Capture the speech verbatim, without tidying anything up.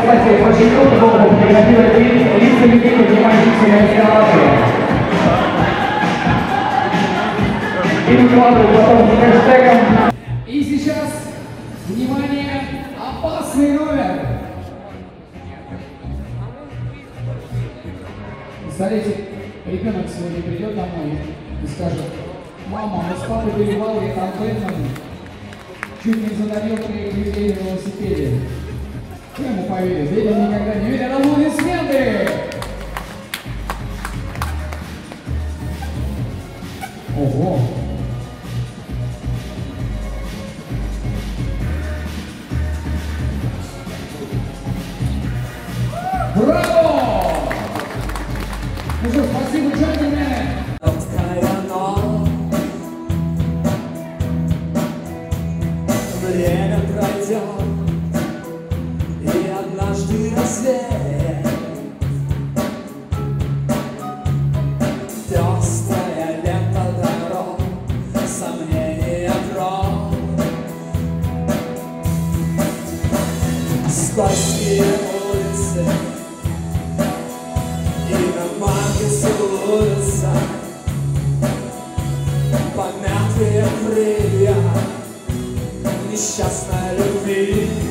кстати, очень круто было фотографировать лица людей, занимающихся инсталляцией. И выкладывать потом с хэштегом. И сейчас, внимание, опасный номер. Представляете, ребенок сегодня придет домой и скажет: мама, мы с папой перевал, я там Бэтмен чуть не задавил троих людей на велосипеде. Кто ему поверит? Видел никогда не видел аплодисменты! Ого! Браво! Ну что, спасибо, джентльмены! Время пройдет, и однажды рассвет. Пестрая лента дорог, сомнения дров. Скользкие улицы и на марке целуются помятые крылья несчастной любви.